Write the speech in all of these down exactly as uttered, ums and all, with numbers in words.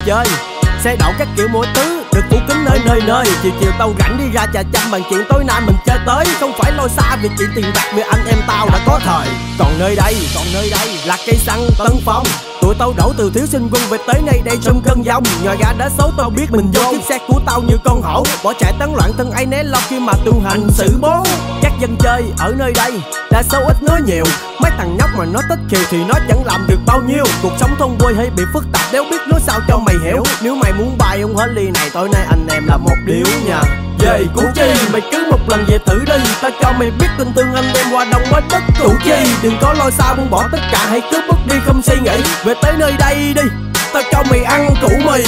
chơi. Xe đậu các kiểu mỗi thứ được phủ kính nơi nơi nơi. Chiều chiều tao rảnh đi ra trà chăm bàn chuyện tối nay mình chơi tới. Không phải lo xa vì chuyện tiền bạc vì anh em tao đã có thời. Còn nơi đây, còn nơi đây là cây xăng Tân Phong. Tụi tao đổ từ thiếu sinh quân về tới nơi đây trong cơn giông. Nhòi ra đá xấu tao biết mình vô. Chiếc xe của tao như con hổ bỏ chạy tán loạn thân ai né lo khi mà tu hành xử bố. Các dân chơi ở nơi đây đa số ít nói nhiều. Mấy thằng nhóc mà nó thích kiều thì nó chẳng làm được bao nhiêu. Cuộc sống thôn quê hơi bị phức tạp đéo biết nói sao cho mày hiểu. Nếu mày muốn bài không hết ly này tối nay anh em là một điếu nha. Về Củ Chi mày cứ một lần về thử đi. Tao cho mày biết tình thương anh em qua đông ở đất Củ Chi. Đừng có lo xa buông bỏ tất cả hãy cứ bước đi không suy nghĩ. Về tới nơi đây đi tao cho mày ăn củ mì.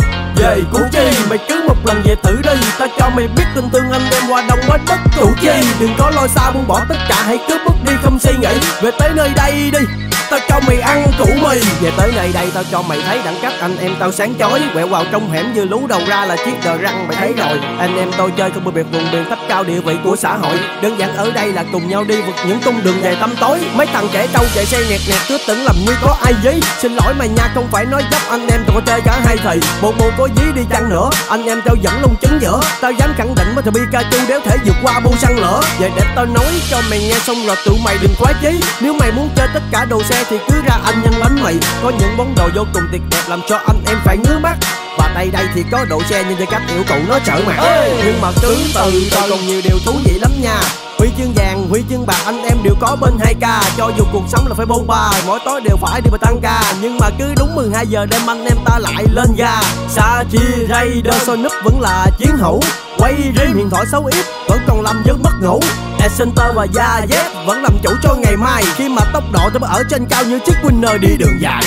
Về Củ Chi mày cứ một lần về thử đi. Tao cho mày biết tình thương anh em qua đông ở đất Củ Chi. Đừng có lo xa buông bỏ tất cả hãy cứ bước đi không suy nghĩ. Về tới nơi đây đi tao cho mày ăn củ mì. Về tới nơi đây tao cho mày thấy đẳng cấp anh em tao sáng chói. Quẹo vào trong hẻm như lú đầu ra là chiếc đờ răng mày thấy rồi. Anh em tôi chơi không phân biệt vùng miền thấp cao địa vị của xã hội. Đơn giản ở đây là cùng nhau đi vượt những cung đường dài tăm tối. Mấy thằng trẻ trâu chạy xe nhẹt nhẹt cứ tưởng làm như có ai dí. Xin lỗi mày nha không phải nói dấp anh em tụi chơi cả hai thì. Bộ bộ có dí đi chăng nữa anh em tao vẫn lung chứng giữa. Tao dám khẳng định với thằng Pikachu đéo thể vượt qua bu xăng lửa. Về để tao nói cho mày nghe xong rồi tụi mày đừng quá chí. Nếu mày muốn chơi tất cả đồ xe thì cứ ra anh nhân lánh mày. Có những món đồ vô cùng tuyệt đẹp làm cho anh em phải ngứa mắt. Và đây đây thì có độ xe nhưng với cách yêu cầu nó trở mặt. Nhưng mà cứ từ từ còn nhiều điều thú vị lắm nha. Huy chương vàng, huy chương bạc anh em đều có bên hai ca. Cho dù cuộc sống là phải bôn ba, mỗi tối đều phải đi mà tăng ca. Nhưng mà cứ đúng mười hai giờ đêm anh em ta lại lên ga. Sachi Raider soi núp vẫn là chiến hữu. Quay riêng điện thoại xấu ít vẫn còn làm giấc mất ngủ. Center và da dép vẫn làm chủ cho ngày mai. Khi mà tốc độ tôi ở trên cao như chiếc Winner đi đường dài.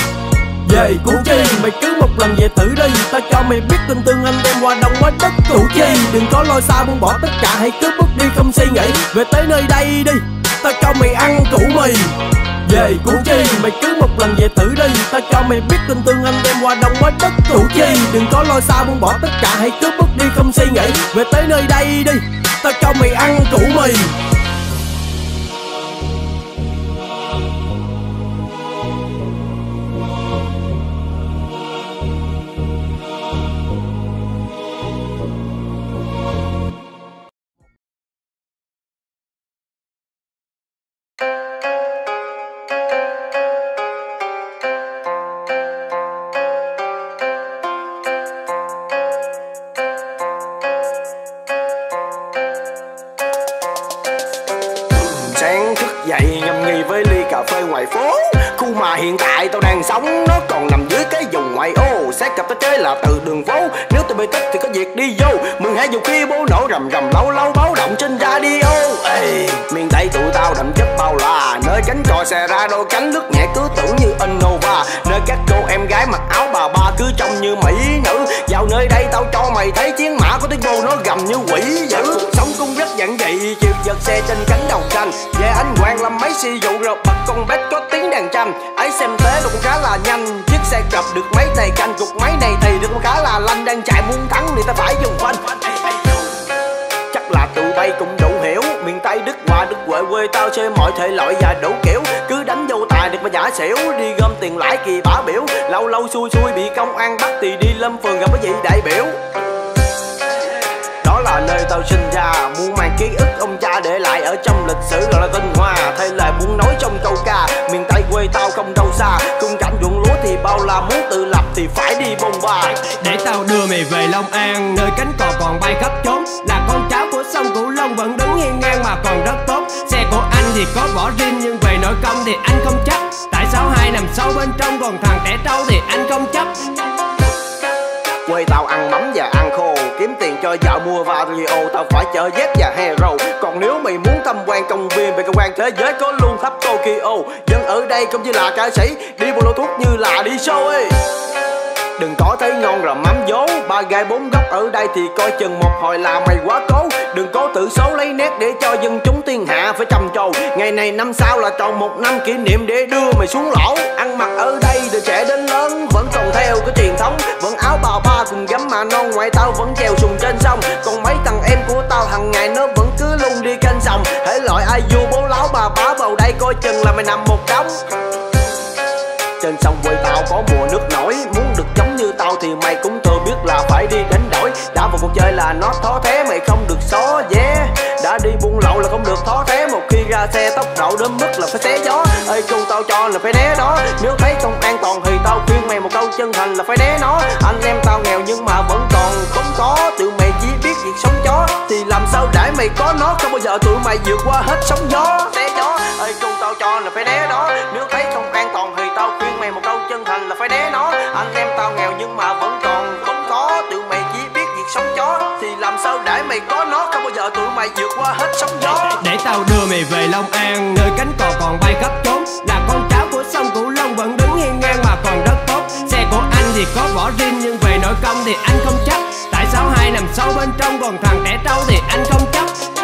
Về Củ Chi mày cứ một lần về thử đi. Tao cho mày biết tình thương anh em qua đông ở đất Củ Chi. Đừng có lo xa buông bỏ tất cả hãy cứ bước đi không suy nghĩ. Về tới nơi đây đi tao cho mày ăn củ mì. Về Củ Chi mày cứ một lần về thử đi. Tao cho mày biết tình thương anh em qua đông ở đất Củ Chi. Đừng có lo xa buông bỏ tất cả hãy cứ bước đi không suy nghĩ. Về tới nơi đây đi tao cho mày ăn củ mì. Dậy ngâm nghi với ly cà phê ngoài phố. Khu mà hiện tại tao đang sống nó còn nằm dưới cái vùng ngoại ô. Sát cặp tới chơi là từ đường phố. Nếu tụi bay thích thì có việc đi vô. Mười hai giờ kia bố nổ rầm rầm lâu lâu báo động trên radio. Ê, miền Tây tụi tao đậm chất bao la. Nơi cánh cò xè ra đôi cánh lướt nhẹ cứ tưởng như Innova. Nơi các cô em gái mặc áo bà ba cứ trông như mỹ nữ. Vào nơi đây tao cho mày thấy chiến mã có tiếng vô nó gầm như quỷ dữ. Cuộc sống cũng rất giản dị chiều giật xe trên cánh đồng xanh. Về anh Hoàng làm mấy xì dụ rồi bật con bét có tiếng đàn trăm. Ấy xem thế nó cũng khá là nhanh. Chiếc xe cập được mấy tay canh cục máy này thì được cũng khá là lanh. Đang chạy muốn thắng thì ta phải dùng phanh. Chắc là tụi bay cũng đủ hiểu. Miền Tây Đức Hòa Đức Huệ quê tao chơi mọi thể loại và đủ kiểu. Cứ đánh vô tài được mà giả xỉu. Đi gom tiền lãi kỳ bả biểu. Lâu lâu xui xui bị công an bắt thì đi lâm phường gặp cái vị đại biểu. Đó là nơi tao sinh ra. Muốn mang ký ức ông cha để lại ở trong lịch sử gọi là tinh hoa. Thay lời muốn nói trong câu ca. Miền Tây quê tao không đâu xa. Khung cảnh ruộng lúa thì bao la. Muốn tự lập thì phải đi bông ba. Để tao đưa mày về Long An. Nơi cánh cò còn bay khắp chốn. Là con cháu của sông Cửu Long vẫn đứng hiên ngang mà còn rất tốt. Xe của anh thì có vỏ riêng nhưng về nội công thì anh không chắc. Tại sao hai nằm sâu bên trong còn thằng trẻ trâu thì anh không chấp. Quê tao ăn mắm và ăn khô. Kiếm tiền cho vợ mua Vario. Tao phải chở dép và hero. Còn nếu mày muốn tham quan công viên về cơ quan thế giới có luôn tháp Tokyo. Dân ở đây không chỉ là ca sĩ. Đi bộ lô thuốc như là đi show ấy. Đừng có thấy ngon rồi mắm dố. Ba gai bốn góc ở đây thì coi chừng một hồi là mày quá cố. Đừng có tự số lấy nét để cho dân chúng thiên hạ phải trầm trồ. Ngày này năm sau là tròn một năm kỷ niệm để đưa mày xuống lỗ. Ăn mặc ở đây từ trẻ đến lớn vẫn còn theo cái truyền thống. Vẫn áo bà ba cùng gấm mà non ngoại tao vẫn chèo sùng trên sông. Còn mấy thằng em của tao hằng ngày nó vẫn cứ luôn đi kênh sòng. Hễ loại ai vô bố láo bà bá vào đây coi chừng là mày nằm một đống. Trên sông quê tao có mùa nước nổi. Muốn được giống như tao thì mày mày cũng thừa biết là phải đi đánh đổi. Đã vào cuộc chơi là nó thó thế mày không được xó, yeah. Đã đi buôn lậu là không được thó thế, một khi ra xe tốc độ đến mức là phải xé gió. Ê con tao cho là phải né đó, nếu thấy không an toàn thì tao khuyên mày một câu chân thành là phải né nó. Anh em tao nghèo nhưng mà vẫn còn không có, tụi mày chỉ biết việc sống chó thì làm sao để mày có nó, không bao giờ tụi mày vượt qua hết sóng gió xé gió. Ê con tao cho là phải né đó, nếu thấy không an toàn thì tao khuyên mày một câu chân thành là phải né nó. Anh em tao nghèo nhưng mà vẫn còn không có, tụi mày chỉ biết việc sống chó thì làm sao để mày có nó, không bao giờ tụi mày vượt qua hết sóng gió. Để tao đưa mày về Long An, nơi cánh cò còn bay khắp chốn, là con cháu của sông Cửu Long vẫn đứng hiên ngang mà còn rất tốt. Xe của anh thì có vỏ rim nhưng về nội công thì anh không chắc. Tại sao hai nằm sâu bên trong còn thằng trẻ trâu thì anh không chắc.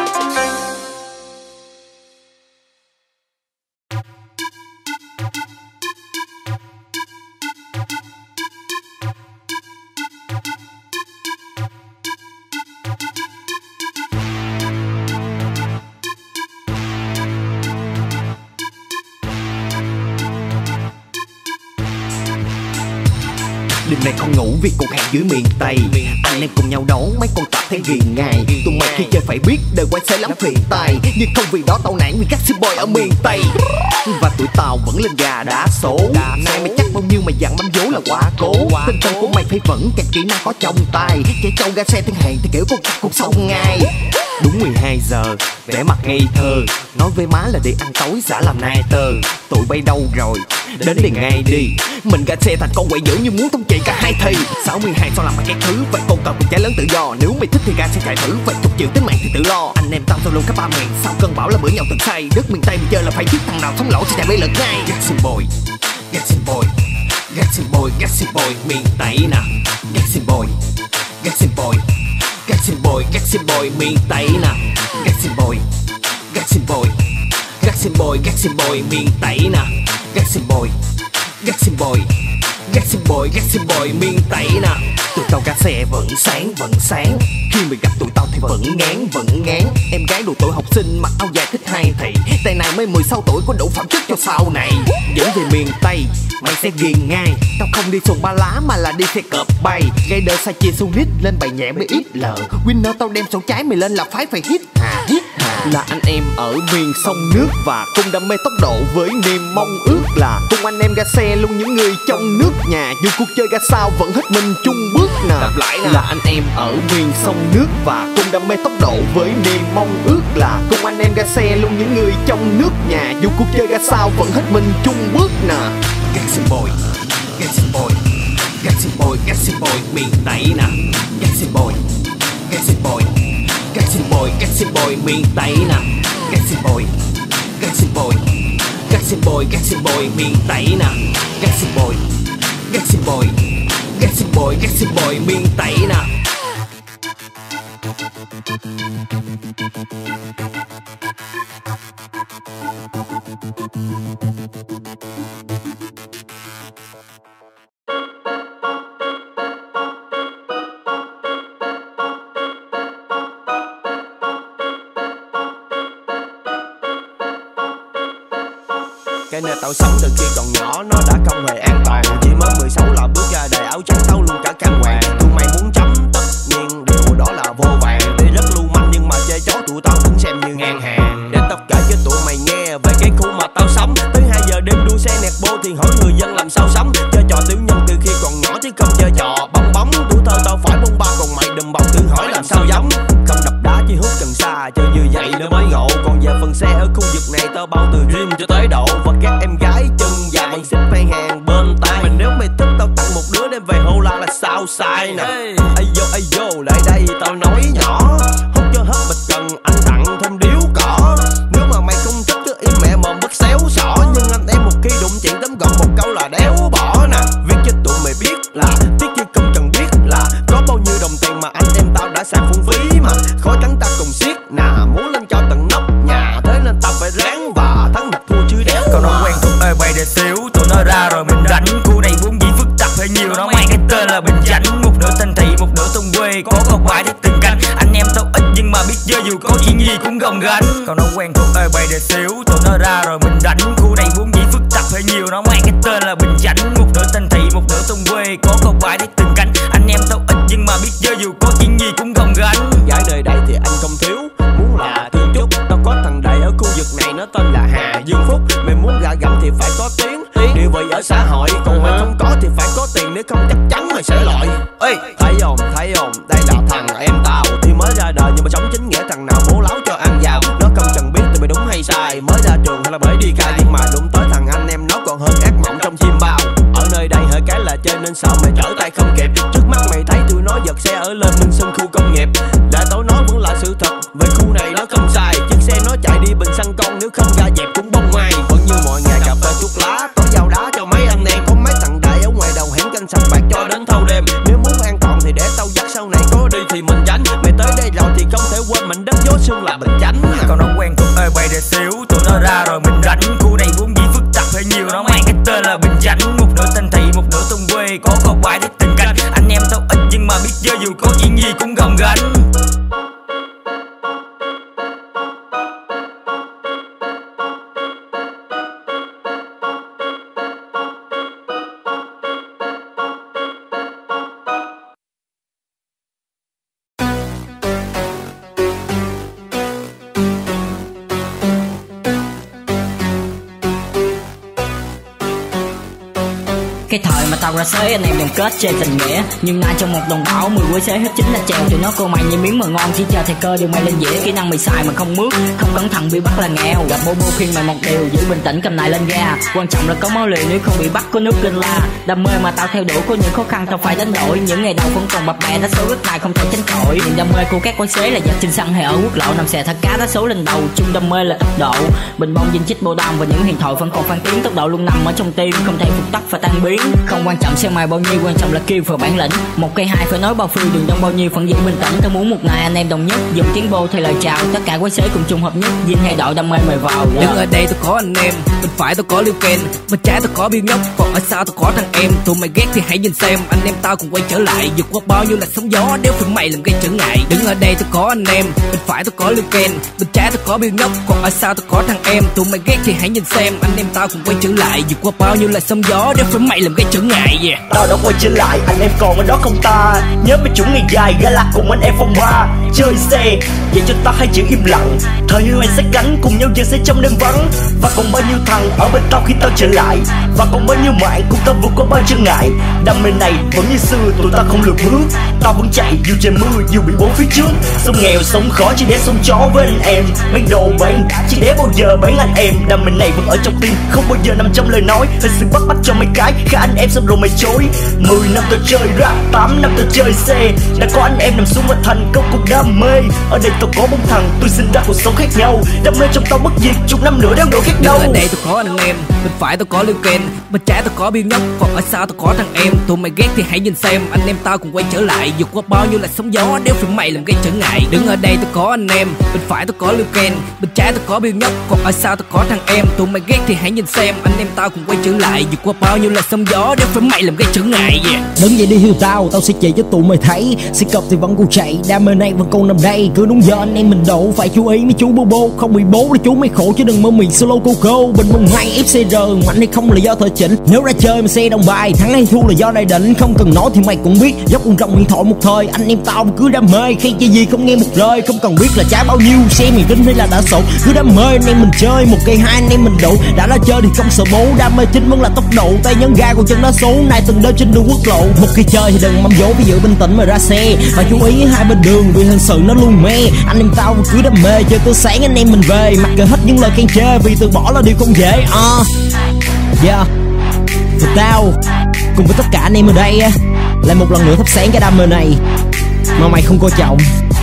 Đêm nay không ngủ vì cuộc hẹn dưới miền Tây. Anh em cùng nhau đấu mấy con tập thấy ghiền ngày. Tụi mày khi chơi phải biết đời quay sẽ lắm phiền tay, nhưng không vì đó tao nản vì các sư boy ở miền Tây. Và tụi tao vẫn lên gà đá số. Nay mày chắc bao nhiêu mày dặn bấm vố là quá cố. Tinh thần của mày phải vẫn kèm kỹ năng có trong tay. Trẻ trâu ga xe thiên hàng thì kiểu con cắt cuộc sống ngay. Đúng mười hai giờ, vẻ mặt ngây thơ, nói với má là đi ăn tối giả làm nai tơ. Tụi bay đâu rồi, đến liền ngay đi. Mình gạt xe thành con quậy dữ như muốn thống trị cả hai thì. Sáu mươi hai sao làm mấy cái thứ, vậy con tàu cùng trái lớn tự do. Nếu mày thích thì ra sẽ chạy thử, vậy chục triệu tính mạng thì tự lo. Anh em tao solo các ba miền, sau cơn bão là bữa nhau từng say. Đất miền Tây mình chơi là phải biết thằng nào sống lỗ sẽ chạy bay lật ngay. Gaxi boy, Gaxi boy, Gaxi boy, Gaxi boy miền Tây nè. Gaxi boy, Gaxi boy, Gaxi boy, Gaxi boy miền Tây nè. Gaxi boy, Gaxi boy, Gaxi boy, Gaxi boy miền Tây nè. Gaxi boy, Gaxi boy, Gaxi boy, Gaxi boy miền Tây nè. Tụi tao ga xe vẫn sáng, vẫn sáng. Khi mày gặp tụi tao thì vẫn ngán, vẫn ngán. Em gái đủ tuổi học sinh mặc áo dài thích hai thị. Tay này mới mười sáu tuổi có đủ phẩm chất cho sau này. Dẫn về miền Tây, mày sẽ ghiền ngay. Tao không đi xuồng ba lá mà là đi xe cọp bay. Gây đơ sai chia su nít lên bài nhẹ mới ít lờ. Winner tao đem sổ trái mày lên là phái phải hit hà, hit hà. Là anh em ở miền sông nước và cùng đam mê tốc độ với niềm mong ước là cùng anh em ga xe luôn những người trong nước nhà. Dù cuộc chơi ga sao vẫn hết mình chung bước nè. Lại là anh em ở miền sông nước và cùng đam mê tốc độ với niềm mong ước là cùng anh em ga xe luôn những người trong nước nhà. Dù cuộc chơi ga sao vẫn hết mình chung bước nè. Gaxi boy, Gaxi boy, Gaxi boy, Gaxi boy miền Tây nè. Gaxi boy, Gaxi boy, Gaxi boy, Gaxi boy miền Tây nè. Gaxi boy, Gaxi boy, Gaxi boy, Gaxi boy miền Tây nè. Gaxi boy, Gaxi boy, Gaxi boy, Gaxi boy miền Tây nè. Cái nơi tao sống từ khi còn nhỏ nó đã không hề an toàn. Chỉ mới mười sáu là bước ra đời áo trắng tao luôn cả cam hoàng. Tụi mày muốn chấm tất nhiên điều đó là vô vàn. Tuy rất lưu manh nhưng mà chơi chó tụi tao vẫn xem như ngang hàng. Để tao kể cho tụi mày nghe về cái khu mà tao sống. Tới hai giờ đêm đua xe nẹt bô thì hỏi người dân làm sao sống. Chơi trò tiểu nhân từ khi còn nhỏ chứ không chơi trò bong bóng. Tuổi thơ tao phải bông ba còn mày đùm bọc tự hỏi làm sao giống. Không đập đá chỉ hút cần sa, chơi như vậy nó mới ngộ. Còn về phần xe ở khu vực này tao bao từ rim cho tới độ. Và các em gái chân dài bằng xếp hai hàng bên tay. Mà nếu mày thích tao tặng một đứa đem về hô la là sao sai nè. Ây vô ây vô lại đây tao nói nhỏ. Hút cho hết bịch cần anh tặng thêm điếu cỏ. Nếu mà mày không thích cứ im mẹ mồm bất xéo xỏ. Nhưng anh em một khi đụng chuyện tấm gọn một câu là đéo bỏ nè. Viết cho tụi mày biết là tiếc chứ không cần biết là có bao nhiêu đồng tiền mà anh em tao đã xài phung phí. Mà khói trắng ta cùng xiết nè, muốn lên cho tận nóc nhà. Thế nên tao phải ráng và thắng một thua chứ đéo. Còn nó quen thuộc ơi bay để xíu, tụi nó ra rồi mình đánh. Khu này vốn dĩ phức tạp hơi nhiều, nó mang cái tên là Bình Chánh. Một nửa thành thị, một nửa thôn quê, có câu bài thích từng canh. Anh em tao ít nhưng mà biết chơi dù có chuyện gì cũng gồng gánh. Còn nó quen thuộc ơi bay để xíu, tụi nó ra rồi mình đánh. Khu này vốn dĩ phức tạp hơi nhiều, nó mang cái tên là Bình Chánh. Một nửa thành thị, một nửa tung quê. Có câu bài để từng cánh, anh em tao ít nhưng mà biết chơi dù có chuyện gì cũng gồng gánh. Giải nơi đây thì anh không thiếu, muốn là thiên chúc. Tao có thằng đầy ở khu vực này nó tên là Hà Dương Phúc. Mày muốn gạ gẫm thì phải có tiếng, địa vị ở xã hội. Còn mày không có thì phải có tiền, nếu không chắc chắn mày sẽ lội. Ê, thấy không, thấy không, đây là thằng em tao. Tuy mới ra đời nhưng mà sống chính nghĩa, thằng nào bố láo cho ăn giàu. Nó không cần biết tụi mày đúng hay sai, mới ra trường hay là bởi đi cai. Nhưng mà đụng tới thằng anh em nó còn hơn ác mộng trong chim bao. Ở nơi đây hơi cái là chơi nên sợ mày trở tay không kịp. Trước mắt mày thấy tụi nó giật xe ở lên Minh Xuân khu công nghiệp. Để tối nói vẫn là sự thật, về khu này nó không sai. Chiếc xe nó chạy đi bình xăng con, nếu không ra dẹp cũng bông mai. Vẫn như mọi ngày cà phê thuốc lá, có dao đá cho mấy anh em. Có mấy thằng đại ở ngoài đầu hẻm canh sạch bạc cho đến thâu đêm. Nếu muốn an toàn thì để tao dắt, sau này có đi thì mình tránh. Mày tới đây rồi thì không thể quên mảnh đất gió sương là Bình Chánh. Còn nó quen thuộc ơi bay để xíu, tụi nó ra rồi mình rảnh. Khu này vốn dĩ phức tạp hơi nhiều, nó mang cái tên là Bình Chánh. Một nửa thành thị, một nửa tung quê, có câu bài để từng cánh. Anh em tao ít nhưng mà biết chơi dù có chuyện gì cũng gồng gánh. Cái thời mà tao ra xế anh em đoàn kết chơi tình nghĩa, nhưng nay trong một đồng bão mười quấy xế hết chính là chèo. Tụi nó cô mày như miếng mờ ngon, chỉ chờ thời cơ điều mày lên dĩa. Kỹ năng mày xài mà không mướt, không cẩn thận bị bắt là nghèo. Gặp bô bô khuyên mày một điều, giữ bình tĩnh cầm này lên ga. Quan trọng là có máu liều, nếu không bị bắt có nước kênh la. Đam mê mà tao theo đuổi, có những khó khăn tao phải đánh đổi. Những ngày đầu vẫn còn bập bẹ, đá số rất này không thể tránh khỏi. Niềm đam mê của các quái xế là dắt trên sân hay ở quốc lộ, nằm xè thả cá đá số lên đầu. Chung đam mê là tốc độ, bình bông dinh chích bô đam và những huyền thoại vẫn còn phan tiếng. Tốc độ luôn nằm ở trong tim, không thể phục tắc và tan biến. Không quan trọng xe mày bao nhiêu, quan trọng là kill và bản lĩnh. Một cây hai phải nói bao phiêu, đường đông bao nhiêu phần giữ bình tĩnh. Tao muốn một ngày anh em đồng nhất, dùng tiếng bô thay lời chào. Tất cả quái xế cùng chung hợp nhất, Vinh hay đội đam mê mày vào. Đứng ở đây tôi có anh em, bên phải tôi có Liêu Ken, bên trái tôi có Bill Nhóc, còn ở sau tôi có thằng em. Tụi mày ghét thì hãy nhìn xem, anh em tao cùng quay trở lại. Vượt qua bao nhiêu là sóng gió, nếu phải mày làm gây trở ngại. Đứng ở đây tôi có anh em, bên phải tôi có Liêu Ken, bên trái tôi có Bill Nhóc, còn ở sau tôi có thằng em. Tụi mày ghét thì hãy nhìn xem, anh em tao cùng quay trở lại. Vượt qua bao nhiêu là sóng gió, nếu phải mày làm gây trở ngại. Yeah. Tao đã quay trở lại, anh em còn ở đó không ta? Nhớ mấy chủ ngày dài, gala cùng anh em phong hoa. Chơi xe, vậy cho ta hai chữ im lặng. Thời yêu anh sẽ gánh, cùng nhau dừng xe trong đêm vắng. Và còn bao nhiêu thằng ở bên tao khi tao trở lại. Và còn bao nhiêu mạng cùng tao vượt qua bao trở ngại. Đam mê này vẫn như xưa, tụi ta không lùi bước. Tao vẫn chạy dù trời mưa, dù bị bốn phía trước. Sống nghèo, sống khó chỉ để sống chó với anh em. Bán đồ bán chỉ để bao giờ bán anh em. Đam mê này vẫn ở trong tim, không bao giờ nằm trong lời nói. Hay sự bắt bắt cho mấy cái, khi anh em xong rồi mày chối. Mười năm tao chơi rap, tám năm tao chơi xe. Đã có anh em nằm xuống và thành công cuộc đam mê. Ở đây tao có bốn thằng, tôi sinh ra cuộc sống khác nhau. Đam mê trong tao bất diệt, chục năm nữa đeo đồ khác đâu. Ở đây tôi có anh em, bên phải tôi có Liêu Ken, bên trái tôi có Bill Nhóc, còn ở sau tôi có thằng em. Tụi mày ghét thì hãy nhìn xem, anh em tao cùng quay trở lại. Vượt qua bao nhiêu là sóng gió, nếu phải mày làm gây trở ngại. Đứng ở đây tôi có anh em, bên phải tôi có Liêu Ken, bên trái tôi có Bill Nhóc, còn ở sau tôi có thằng em. Tụi mày ghét thì hãy nhìn xem, anh em tao cùng quay trở lại. Vượt qua bao nhiêu là sóng gió, nếu phải mày làm gây trở ngại. Yeah. Đứng dậy đi hiêu tao, tao sẽ chỉ cho tụi mày thấy. Xe cọp thì vẫn còn chạy, đam mê này vẫn còn nằm đây. Cứ đúng giờ anh em mình đổ, phải chú ý mấy chú bô bô. Không bị bố để chú mấy khổ chứ đừng mơ miệng solo cô cô. Bình bông hay ép xê rờ, mạnh hay không là do thời chỉnh. Nếu ra chơi mà xe đồng bài, thắng hay thua là do đại định. Không cần nói thì mày cũng biết, dốc con rồng điện thoại một thời. Anh em tao cứ đam mê, khi chơi gì không nghe một lời. Không cần biết là trái bao nhiêu, xe mày tin hay là đã sổ. Cứ đam mê anh em mình chơi, một cây hai anh em mình đủ. Đã ra chơi thì không sợ bố, đam mê chính vẫn là tốc độ. Tay nhấn ga còn chân đá số, này từng đêm trên đường quốc lộ. Một khi chơi thì đừng mắm dỗ, phải giữ bình tĩnh mà ra xe. Và chú ý hai bên đường, vì hình sự nó luôn mê. Anh em tao cứ đam mê, chơi tới sáng anh em mình về. Mặc kệ hết những lời khen chê, vì từ bỏ là điều không dễ. uh. Yeah. Thì tao cùng với tất cả anh em ở đây lại một lần nữa thắp sáng cái đam mê này mà mày không coi trọng,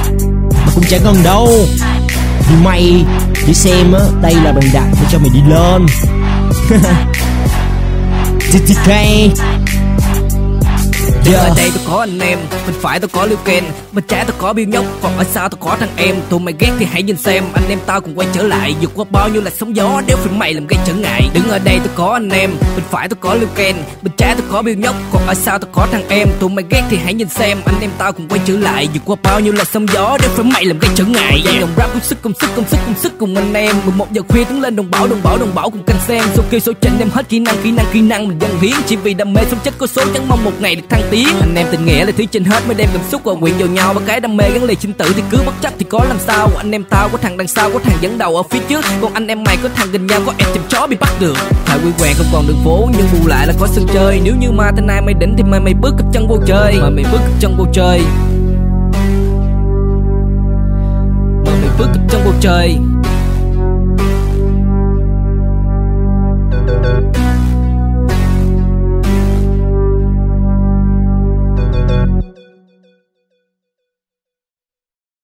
mà cũng chẳng cần đâu. Vì mày chỉ xem á, đây là bàn đạp để cho mày đi lên. tê tê ca Đứng ở đây tôi có anh em, bên phải tôi có Liêu Ken, bên trái tôi có Bill Nhóc, còn ở sau tôi có thằng em. Tụi mày ghét thì hãy nhìn xem, anh em tao cùng quay trở lại, vượt qua bao nhiêu là sóng gió, đéo phải mày làm gây trở ngại. Đứng ở đây tôi có anh em, bên phải tôi có Liêu Ken, bên trái tôi có Bill Nhóc, còn ở sau tôi có thằng em. Tụi mày ghét thì hãy nhìn xem, anh em tao cùng quay trở lại, vượt qua bao nhiêu là sóng gió, đéo phải mày làm gây trở ngại. Dàn dòng rap công sức công sức công sức công sức cùng anh em. mười một giờ khuya đứng lên đồng bảo đồng bảo đồng bảo cùng canh xem. Số kia số trên em hết kỹ năng kỹ năng kỹ năng mình dâng hiến, chỉ vì đam mê sống chết có số chẳng mong một ngày được thăng tiến. Anh em tình nghĩa là thứ trên hết mới đem cảm xúc và nguyện vào nhau, và cái đam mê gắn liền sinh tử thì cứ bất chấp thì có làm sao. Anh em tao có thằng đằng sau, có thằng dẫn đầu ở phía trước, còn anh em mày có thằng gần nhau, có em chầm chó bị bắt được. Thời quy hoàng không còn đường phố nhưng bù lại là có sân chơi. Nếu như ma tên ai mày đỉnh thì mày mày bước cặp chân vô chơi, mà mày bước cặp chân vô chơi, mà mày bước cặp chân vô chơi.